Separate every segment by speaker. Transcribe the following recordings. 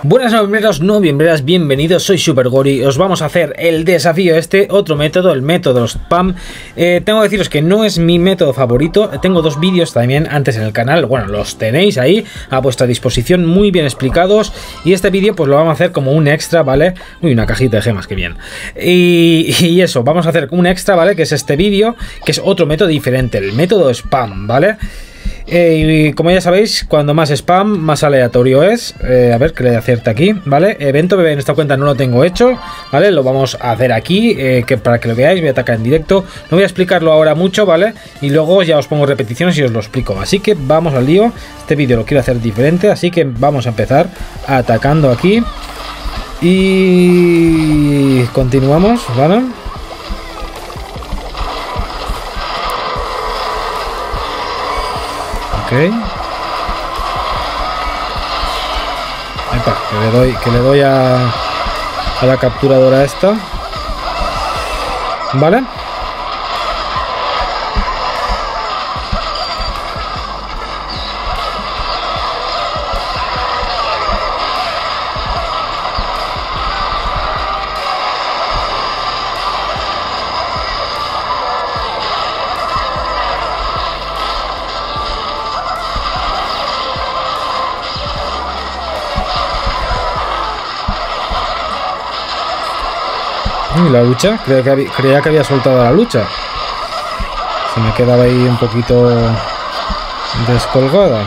Speaker 1: Buenas noviembreras, bienvenidos, soy SuperGori. Os vamos a hacer el desafío otro método, el método spam. Tengo que deciros que no es mi método favorito. Tengo dos vídeos también antes en el canal, bueno, los tenéis ahí a vuestra disposición, muy bien explicados. Y este vídeo pues lo vamos a hacer como un extra, ¿vale? Uy, una cajita de gemas, que bien. Y eso, vamos a hacer un extra, ¿vale? Que es este vídeo, que es otro método diferente, el método spam, ¿vale? Y como ya sabéis, cuando más spam, más aleatorio es. A ver, que le acierta aquí, ¿vale? Evento bebé en esta cuenta no lo tengo hecho, ¿vale? Lo vamos a hacer aquí, que para que lo veáis, voy a atacar en directo. No voy a explicarlo ahora mucho, ¿vale? Y luego ya os pongo repeticiones y os lo explico. Así que vamos al lío. Este vídeo lo quiero hacer diferente, así que vamos a empezar atacando aquí. Y continuamos, ¿vale? Ok. Epa, que le doy a la capturadora esta. ¿Vale? Y la lucha, creía que había soltado la lucha. Se me quedaba ahí un poquito descolgada.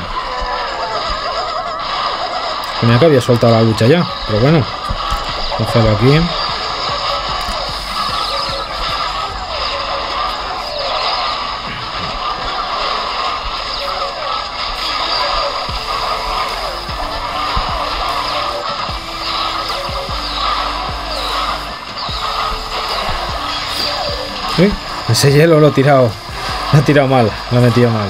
Speaker 1: Creía que había soltado la lucha ya, pero bueno, cógelo aquí. ¿Sí? Ese hielo lo he tirado mal, lo he metido mal.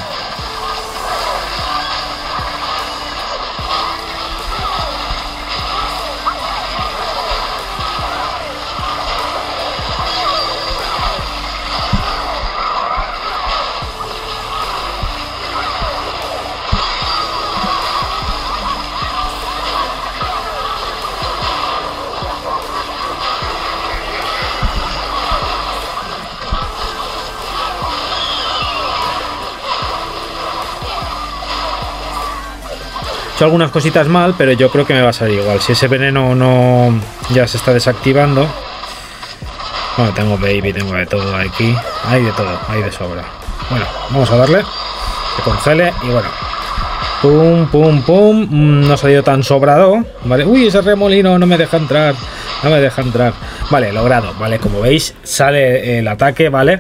Speaker 1: He hecho algunas cositas mal, pero yo creo que me va a salir igual. Si ese veneno no ya se está desactivando. Bueno, tengo baby, tengo de todo aquí. Hay de todo, hay de sobra. Bueno, vamos a darle. Se congele y bueno. Pum, pum, pum. No ha salido tan sobrado. Vale. Uy, ese remolino no me deja entrar. No me deja entrar. Vale, logrado. Vale, como veis, sale el ataque, ¿vale?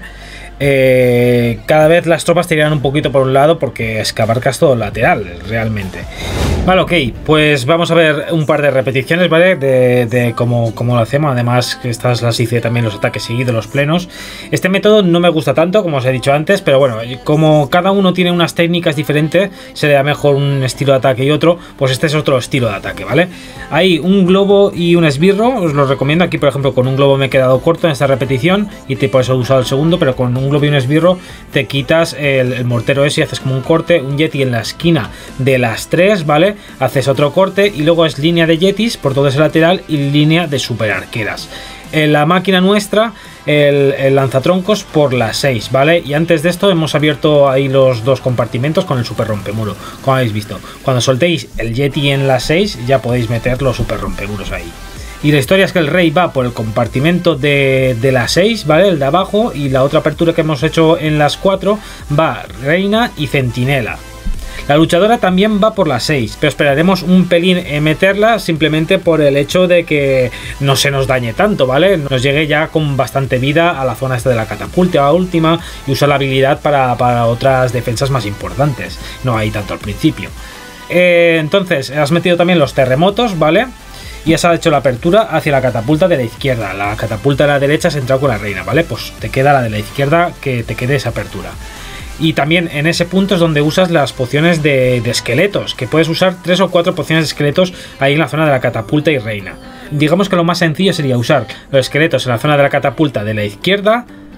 Speaker 1: Cada vez las tropas tiran un poquito por un lado porque es que abarcas todo el lateral realmente. Vale, ok, pues vamos a ver un par de repeticiones, ¿vale? De cómo lo hacemos. Además, que estas las hice también los ataques seguidos, los plenos. Este método no me gusta tanto, como os he dicho antes, pero bueno, como cada uno tiene unas técnicas diferentes, se le da mejor un estilo de ataque y otro, pues este es otro estilo de ataque, ¿vale? Hay un globo y un esbirro, os lo recomiendo. Aquí, por ejemplo, con un globo me he quedado corto en esta repetición y por eso he usado el segundo, pero con un globo y un esbirro te quitas el mortero ese y haces como un corte, un yeti en la esquina de las tres, ¿vale? Haces otro corte y luego es línea de yetis por todo ese lateral y línea de super arqueras. En la máquina nuestra, el lanzatroncos por las 6, ¿vale? Y antes de esto hemos abierto ahí los dos compartimentos con el super rompemuro, como habéis visto. Cuando soltéis el yeti en las 6 ya podéis meter los super rompemuros ahí. Y la historia es que el rey va por el compartimento de las 6, ¿vale? El de abajo, y la otra apertura que hemos hecho en las 4 va reina y centinela. La luchadora también va por las 6, pero esperaremos un pelín en meterla simplemente por el hecho de que no se nos dañe tanto, ¿vale? Nos llegue ya con bastante vida a la zona esta de la catapulta última y usa la habilidad para otras defensas más importantes. No hay tanto al principio. Entonces, has metido también los terremotos, ¿vale? Y has hecho la apertura hacia la catapulta de la izquierda. La catapulta de la derecha se entra con la reina, ¿vale? Pues te queda la de la izquierda, que te quede esa apertura. Y también en ese punto es donde usas las pociones de esqueletos, que puedes usar 3 o 4 pociones de esqueletos ahí en la zona de la catapulta y reina. Digamos que lo más sencillo sería usar los esqueletos en la zona de la catapulta de la izquierda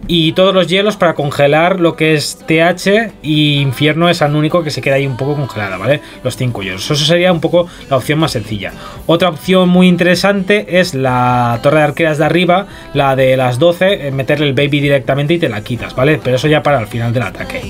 Speaker 1: Y todos los hielos para congelar lo que es TH, y Infierno es el único que se queda ahí un poco congelada, ¿vale? Los 5 hielos. Eso sería un poco la opción más sencilla. Otra opción muy interesante es la torre de arqueras de arriba, la de las 12, meterle el baby directamente y te la quitas, ¿vale? Pero eso ya para el final del ataque.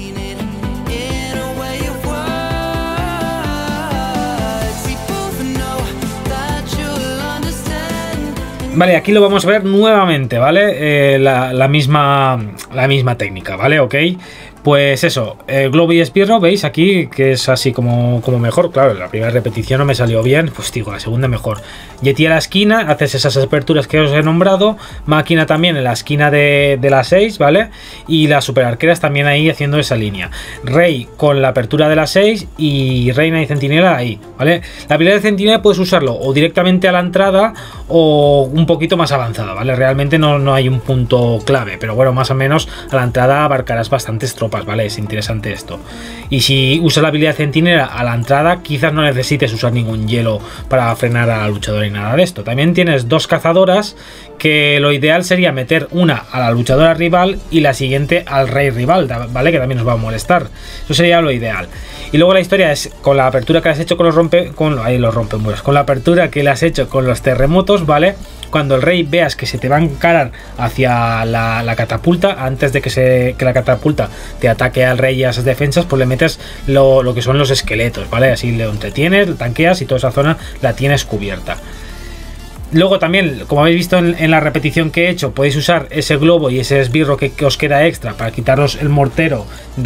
Speaker 1: Vale, aquí lo vamos a ver nuevamente, ¿vale? La misma técnica, ¿vale? Ok. Pues eso, globo y esbirro, veis aquí que es así como mejor. Claro, la primera repetición no me salió bien, pues digo, la segunda mejor. Yeti a la esquina, haces esas aperturas que os he nombrado. Máquina también en la esquina de las 6, ¿vale? Y las super arqueras también ahí haciendo esa línea. Rey con la apertura de las 6 y reina y centinela ahí, ¿vale? La habilidad de centinela puedes usarlo o directamente a la entrada o un poquito más avanzada, ¿vale? Realmente no hay un punto clave, pero bueno, más o menos a la entrada abarcarás bastantes tropas, ¿vale? Es interesante esto. Y si usas la habilidad centinela a la entrada, quizás no necesites usar ningún hielo para frenar a la luchadora y nada de esto. También tienes 2 cazadoras, que lo ideal sería meter una a la luchadora rival y la siguiente al rey rival, ¿vale? Que también nos va a molestar. Eso sería lo ideal. Y luego la historia es con la apertura que le has hecho con los rompemuros, con la apertura que le has hecho con los terremotos, ¿vale? Cuando el rey veas que se te va a encarar hacia la catapulta, antes de que la catapulta te ataque al rey y a esas defensas, pues le metes lo que son los esqueletos, ¿vale? Así lo entretienes, lo tanqueas y toda esa zona la tienes cubierta. Luego también, como habéis visto en la repetición que he hecho, podéis usar ese globo y ese esbirro que os queda extra para quitaros el mortero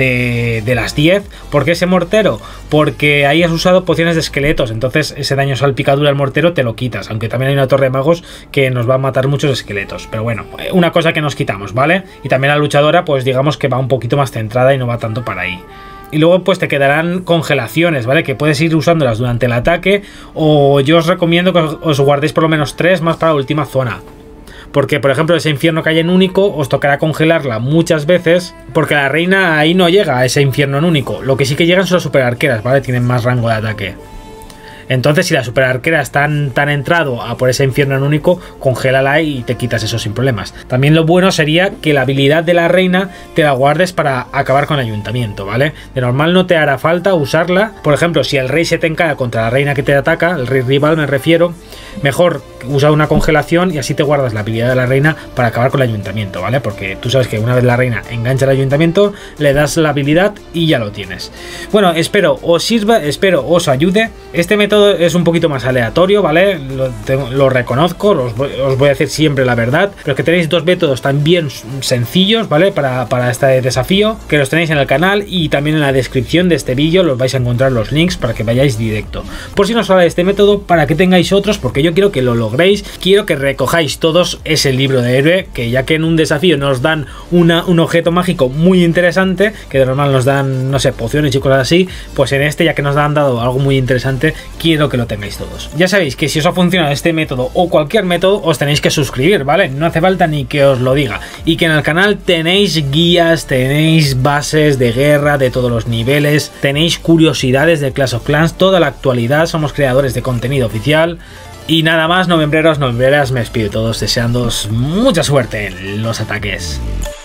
Speaker 1: de las 10. ¿Por qué ese mortero? Porque ahí has usado pociones de esqueletos, entonces ese daño salpicadura al mortero te lo quitas, aunque también hay una torre de magos que nos va a matar muchos esqueletos. Pero bueno, una cosa que nos quitamos, ¿vale? Y también la luchadora, pues digamos que va un poquito más centrada y no va tanto para ahí. Y luego pues te quedarán congelaciones, ¿vale? Que puedes ir usándolas durante el ataque, o yo os recomiendo que os guardéis por lo menos 3 más para la última zona. Porque, por ejemplo, ese infierno que hay en único, os tocará congelarla muchas veces, porque la reina ahí no llega a ese infierno en único. Lo que sí que llegan son las super arqueras, ¿vale? Tienen más rango de ataque. Entonces, si la super arquera está tan entrado a por ese infierno en único, congélala y te quitas eso sin problemas. También lo bueno sería que la habilidad de la reina te la guardes para acabar con el ayuntamiento, ¿vale? De normal no te hará falta usarla. Por ejemplo, si el rey se te encara contra la reina que te ataca, el rey rival me refiero, mejor usa una congelación y así te guardas la habilidad de la reina para acabar con el ayuntamiento, ¿vale? Porque tú sabes que una vez la reina engancha el ayuntamiento, le das la habilidad y ya lo tienes. Bueno, espero os sirva, espero os ayude. Este método es un poquito más aleatorio, ¿vale? Lo reconozco, os voy a decir siempre la verdad, pero que tenéis 2 métodos también sencillos, ¿vale? Para este desafío, que los tenéis en el canal y también en la descripción de este vídeo los vais a encontrar los links para que vayáis directo. Por si no os sale este método, para que tengáis otros, porque yo quiero que lo logréis, quiero que recojáis todos ese libro de héroe, que ya que en un desafío nos dan un objeto mágico muy interesante, que de normal nos dan, no sé, pociones y cosas así, pues en este, ya que nos han dado algo muy interesante, quiero que lo tengáis todos. Ya sabéis que si os ha funcionado este método o cualquier método, os tenéis que suscribir, ¿vale? No hace falta ni que os lo diga. Y que en el canal tenéis guías, tenéis bases de guerra de todos los niveles, tenéis curiosidades de Clash of Clans, toda la actualidad, somos creadores de contenido oficial. Y nada más, novembreros, novembreras, me despido de todos deseándoos mucha suerte en los ataques.